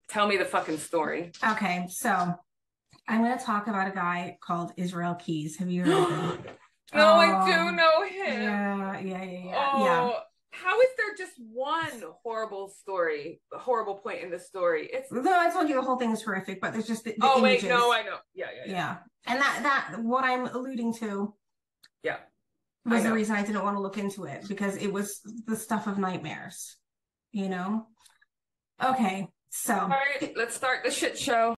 Tell me the fucking story. Okay, so I'm going to talk about a guy called Israel Keys. Have you heard of him? No, I do Oh, know him. yeah. Oh, how is there just one horrible story, a horrible point in the story? It's No, I told you the whole thing is horrific, but there's just the oh wait, no, images. I know. Yeah. Yeah. And that what I'm alluding to Yeah, I was the know. reason I didn't want to look into it because it was the stuff of nightmares, you know? Okay, All so right, let's start the shit show.